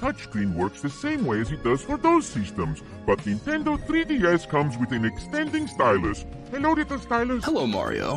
touchscreen works the same way as it does for those systems, but Nintendo 3DS comes with an extending stylus. Hello, little stylus. Hello, Mario.